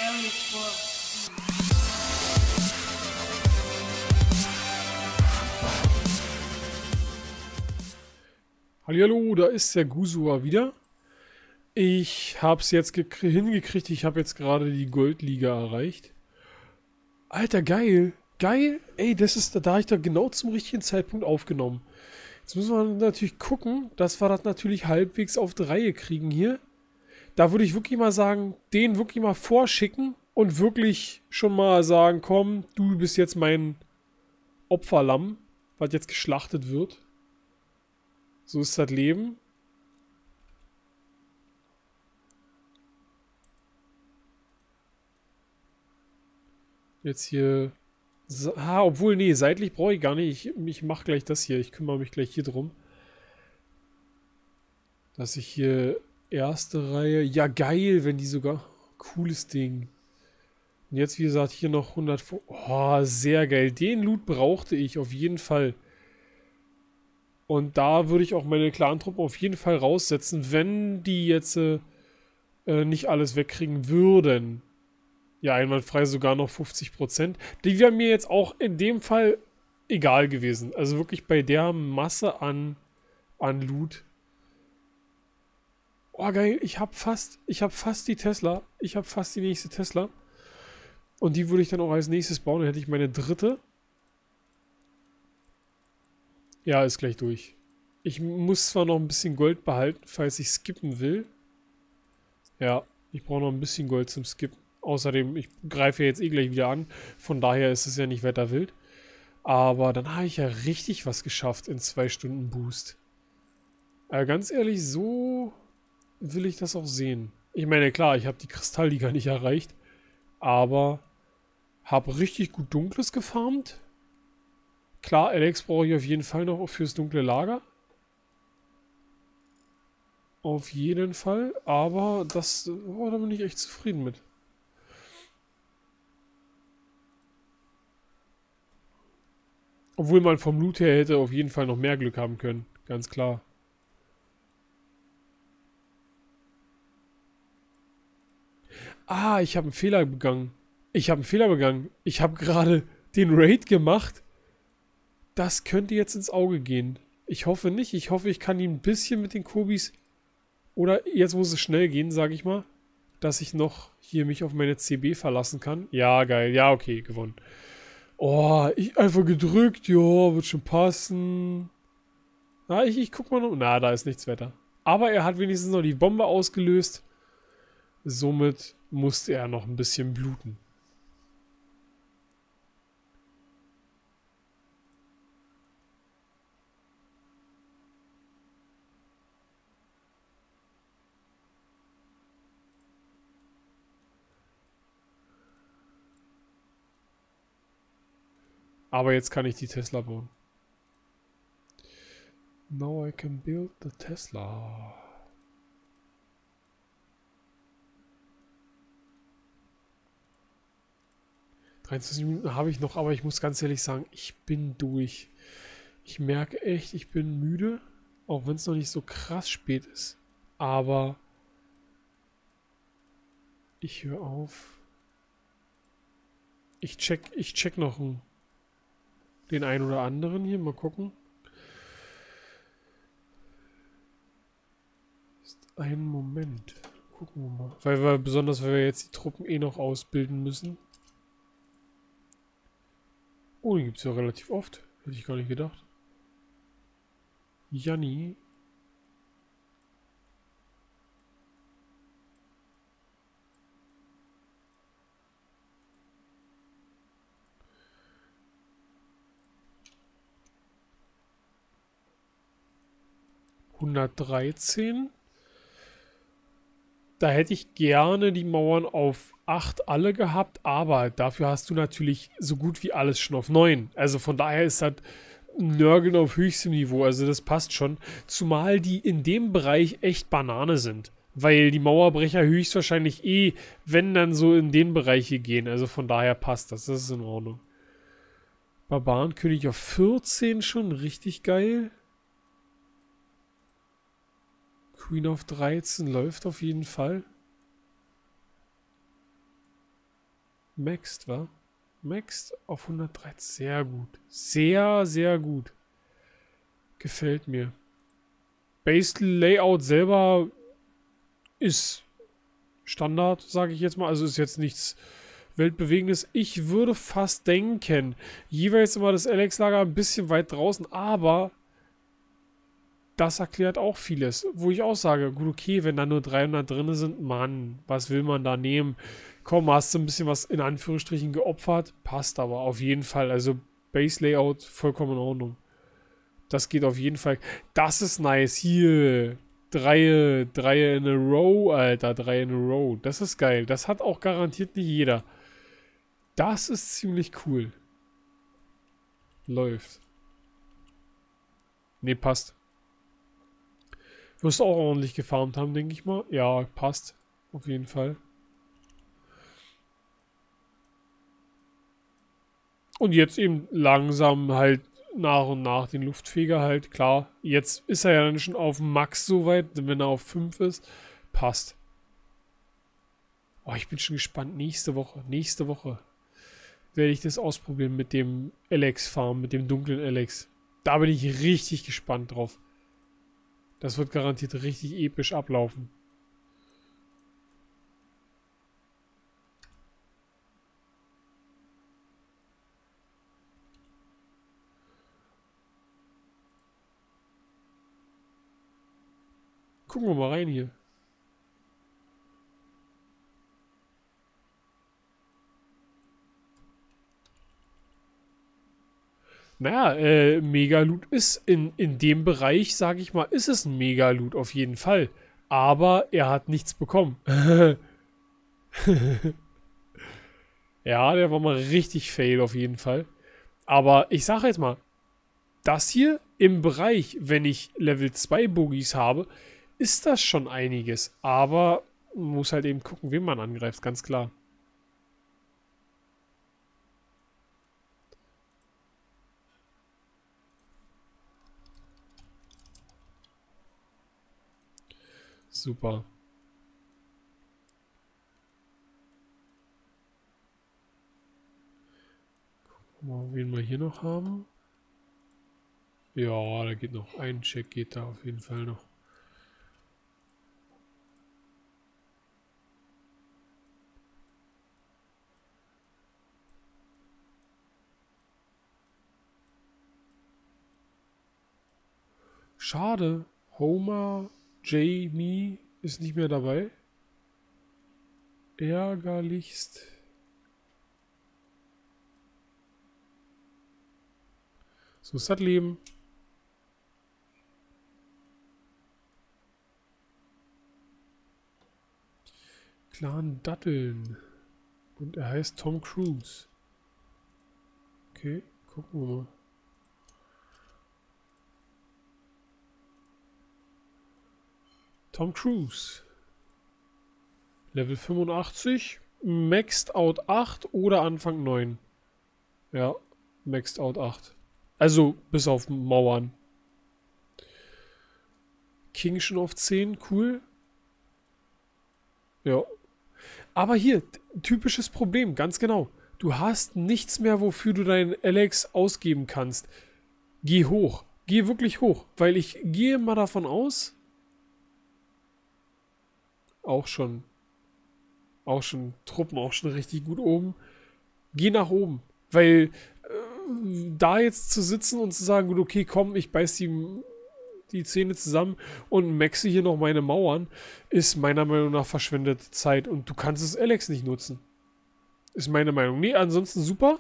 Hallihallo, da ist der Gusua wieder. Ich habe es jetzt hingekriegt. Ich habe jetzt gerade die Goldliga erreicht. Alter, geil. Geil. Ey, da habe ich doch genau zum richtigen Zeitpunkt aufgenommen. Jetzt müssen wir natürlich gucken, dass wir das natürlich halbwegs auf die Reihe kriegen hier. Da würde ich wirklich mal sagen, den wirklich mal vorschicken und wirklich schon mal sagen, komm, du bist jetzt mein Opferlamm, was jetzt geschlachtet wird. So ist das Leben. Jetzt hier... obwohl, nee, seitlich brauche ich gar nicht. Ich mache gleich das hier. Ich kümmere mich gleich hier drum. Dass ich hier erste Reihe... Ja, geil, wenn die sogar... Cooles Ding. Und jetzt, wie gesagt, hier noch 100... Oh, sehr geil. Den Loot brauchte ich auf jeden Fall. Und da würde ich auch meine Clan-Truppen auf jeden Fall raussetzen, wenn die jetzt nicht alles wegkriegen würden. Ja, einwandfrei sogar noch 50%. Die wären mir jetzt auch in dem Fall egal gewesen. Also wirklich bei der Masse an Loot. Oh geil, ich hab fast die Tesla. Ich habe fast die nächste Tesla. Und die würde ich dann auch als nächstes bauen. Dann hätte ich meine dritte. Ja, ist gleich durch. Ich muss zwar noch ein bisschen Gold behalten, falls ich skippen will. Ja, ich brauche noch ein bisschen Gold zum Skippen. Außerdem, ich greife ja jetzt eh gleich wieder an. Von daher ist es ja nicht wetterwild. Aber dann habe ich ja richtig was geschafft in 2 Stunden Boost. Ganz ehrlich, so will ich das auch sehen. Ich meine, klar, ich habe die Kristallliga nicht erreicht. Aber habe richtig gut Dunkles gefarmt. Klar, Alex brauche ich auf jeden Fall noch fürs dunkle Lager. Auf jeden Fall. Aber das, da bin ich echt zufrieden mit. Obwohl man vom Loot her hätte auf jeden Fall noch mehr Glück haben können. Ganz klar. Ah, ich habe einen Fehler begangen. Ich habe gerade den Raid gemacht. Das könnte jetzt ins Auge gehen. Ich hoffe nicht. Ich hoffe, ich kann ihn ein bisschen mit den Kobis... Oder jetzt muss es schnell gehen, sage ich mal. Dass ich noch hier mich auf meine CB verlassen kann. Ja, geil. Ja, okay, gewonnen. Oh, ich einfach gedrückt. Ja, wird schon passen. Na, ich guck mal noch. Na, da ist nichts weiter. Aber er hat wenigstens noch die Bombe ausgelöst. Somit musste er noch ein bisschen bluten. Aber jetzt kann ich die Tesla bauen. Now I can build the Tesla. Minuten habe ich noch, aber ich muss ganz ehrlich sagen, ich bin durch. Ich merke echt, ich bin müde, auch wenn es noch nicht so krass spät ist. Aber ich höre auf. Ich check noch den einen oder anderen hier, mal gucken. Ist ein Moment. Gucken wir mal. Besonders weil wir jetzt die Truppen eh noch ausbilden müssen. Oh, den gibt es ja relativ oft. Hätte ich gar nicht gedacht. Janni. ...113. Da hätte ich gerne die Mauern auf 8 alle gehabt, aber dafür hast du natürlich so gut wie alles schon auf 9. Also von daher ist das Nörgeln auf höchstem Niveau, also das passt schon. Zumal die in dem Bereich echt Banane sind. Weil die Mauerbrecher höchstwahrscheinlich wenn dann so in den Bereich hier gehen. Also von daher passt das, das ist in Ordnung. Barbarenkönig auf 14 schon, richtig geil. Queen auf 13 läuft auf jeden Fall. Maxed, wa? Maxed auf 113. Sehr gut. Sehr, sehr gut. Gefällt mir. Base Layout selber ist Standard, sage ich jetzt mal. Also ist jetzt nichts Weltbewegendes. Ich würde fast denken, jeweils immer das Alex-Lager ein bisschen weit draußen, aber das erklärt auch vieles. Wo ich auch sage, gut, okay, wenn da nur 300 drin sind, Mann, was will man da nehmen? Komm, hast du ein bisschen was in Anführungsstrichen geopfert? Passt aber auf jeden Fall. Also Base Layout vollkommen in Ordnung. Das geht auf jeden Fall. Das ist nice. Hier. Dreie in a row, Alter. 3 in a row. Das ist geil. Das hat auch garantiert nicht jeder. Das ist ziemlich cool. Läuft. Ne, passt. Wirst du auch ordentlich gefarmt haben, denke ich mal. Ja, passt. Auf jeden Fall. Und jetzt eben langsam halt nach und nach den Luftfeger halt, klar. Jetzt ist er ja dann schon auf Max soweit, wenn er auf 5 ist. Passt. Oh, ich bin schon gespannt. Nächste Woche werde ich das ausprobieren mit dem Alex-Farm, mit dem dunklen Alex. Da bin ich richtig gespannt drauf. Das wird garantiert richtig episch ablaufen. Gucken wir mal rein hier. Naja, Mega-Loot ist in dem Bereich, sage ich mal, ist es ein Mega-Loot auf jeden Fall. Aber er hat nichts bekommen. Ja, der war mal richtig fail auf jeden Fall. Aber ich sage jetzt mal, das hier im Bereich, wenn ich Level 2 Bogies habe, ist das schon einiges. Aber man muss halt eben gucken, wen man angreift, ganz klar. Super. Gucken wir mal, wen wir hier noch haben. Ja, da geht noch ein Check, geht da auf jeden Fall noch. Schade. Homer, Jamie ist nicht mehr dabei. Ärgerlichst. So ist das Leben. Clan Datteln. Und er heißt Tom Cruise. Okay, gucken wir mal. Tom Cruise. Level 85. Maxed Out 8 oder Anfang 9. Ja, Maxed Out 8. Also bis auf Mauern. King schon auf 10, cool. Ja. Aber hier, typisches Problem, ganz genau. Du hast nichts mehr, wofür du deinen Alex ausgeben kannst. Geh hoch. Geh wirklich hoch. Weil ich gehe mal davon aus. Auch schon Truppen, auch schon richtig gut oben. Geh nach oben. Weil da jetzt zu sitzen und zu sagen, gut, okay, komm, ich beiß die Zähne zusammen und maxe hier noch meine Mauern, ist meiner Meinung nach verschwendete Zeit und du kannst es Alex nicht nutzen. Ist meine Meinung. Nee, ansonsten super.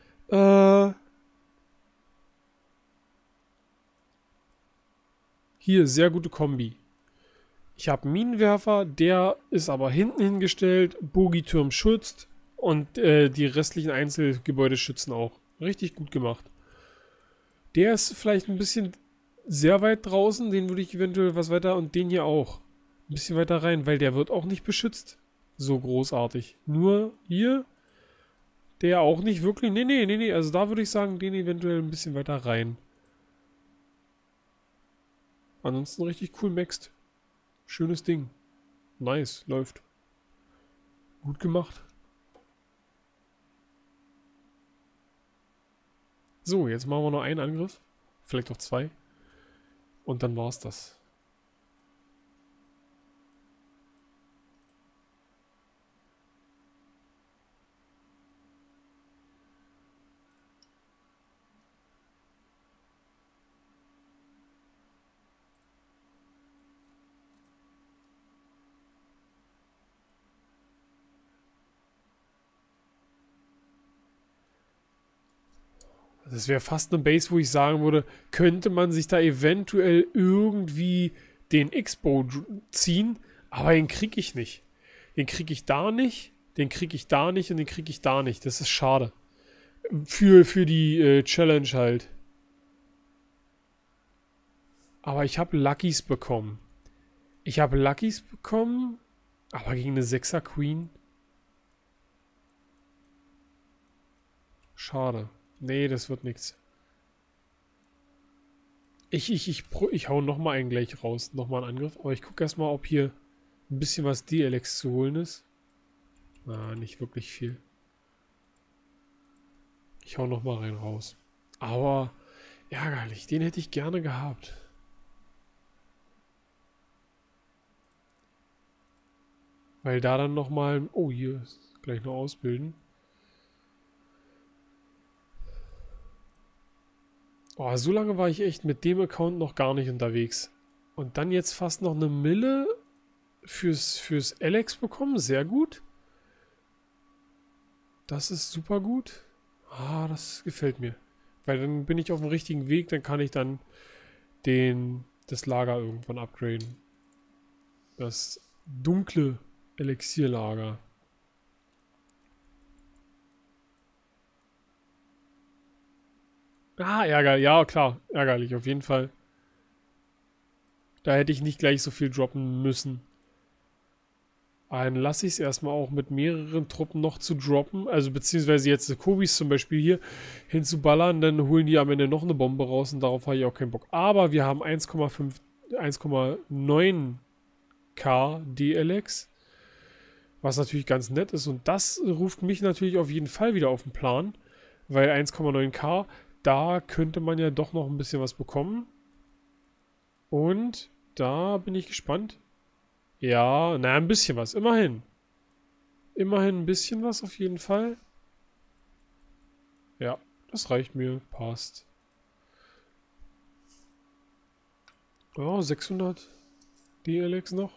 Hier, sehr gute Kombi. Ich habe einen Minenwerfer, der ist aber hinten hingestellt, Bogiturm schützt und die restlichen Einzelgebäude schützen auch. Richtig gut gemacht. Der ist vielleicht ein bisschen sehr weit draußen, den würde ich eventuell was weiter und den hier auch. Ein bisschen weiter rein, weil der wird auch nicht beschützt. So großartig. Nur hier, der auch nicht wirklich. Nee. Also da würde ich sagen, den eventuell ein bisschen weiter rein. Ansonsten richtig cool maxed. Schönes Ding. Nice, läuft. Gut gemacht. So, jetzt machen wir noch einen Angriff. Vielleicht auch 2. Und dann war's das. Das wäre fast eine Base, wo ich sagen würde, könnte man sich da eventuell irgendwie den X-Bow ziehen, aber den kriege ich nicht. Den kriege ich da nicht, den kriege ich da nicht und den kriege ich da nicht. Das ist schade. Für die Challenge halt. Aber ich habe Luckys bekommen. Aber gegen eine 6er Queen. Schade. Nee, das wird nichts. Ich hau nochmal einen gleich raus. Nochmal einen Angriff. Aber ich gucke erstmal, ob hier ein bisschen was DLX zu holen ist. Na, nicht wirklich viel. Ich hau nochmal rein raus. Aber ärgerlich. Den hätte ich gerne gehabt. Weil da dann nochmal... Oh, hier ist gleich noch ausbilden. Oh, so lange war ich echt mit dem Account noch gar nicht unterwegs. Und dann jetzt fast noch eine Mille fürs Alex bekommen. Sehr gut. Das ist super gut. Ah, das gefällt mir. Weil dann bin ich auf dem richtigen Weg. Dann kann ich dann das Lager irgendwann upgraden. Das dunkle Elixierlager. Ah, ärgerlich. Ja, klar. Ärgerlich, auf jeden Fall. Da hätte ich nicht gleich so viel droppen müssen. Dann lasse ich es erstmal auch mit mehreren Truppen noch zu droppen. Also beziehungsweise jetzt Kobis zum Beispiel hier hinzuballern. Dann holen die am Ende noch eine Bombe raus und darauf habe ich auch keinen Bock. Aber wir haben 1,9k DLX. Was natürlich ganz nett ist. Und das ruft mich natürlich auf jeden Fall wieder auf den Plan. Weil 1,9k... Da könnte man ja doch noch ein bisschen was bekommen. Und da bin ich gespannt. Ja, na, ein bisschen was. Immerhin. Immerhin ein bisschen was auf jeden Fall. Ja, das reicht mir. Passt. Oh, 600 DLX noch.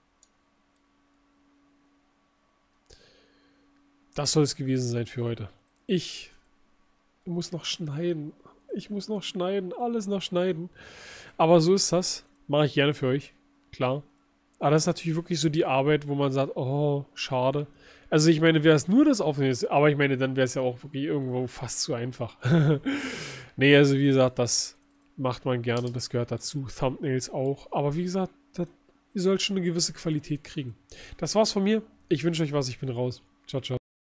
Das soll es gewesen sein für heute. Ich muss noch schneiden. Alles noch schneiden. Aber so ist das. Mache ich gerne für euch. Klar. Aber das ist natürlich wirklich so die Arbeit, wo man sagt, oh, schade. Also ich meine, wäre es nur das Aufnehmen, aber ich meine, dann wäre es ja auch wirklich irgendwo fast zu einfach. Nee, also wie gesagt, das macht man gerne, das gehört dazu. Thumbnails auch. Aber wie gesagt, ihr sollt schon eine gewisse Qualität kriegen. Das war's von mir. Ich wünsche euch was, ich bin raus. Ciao, ciao.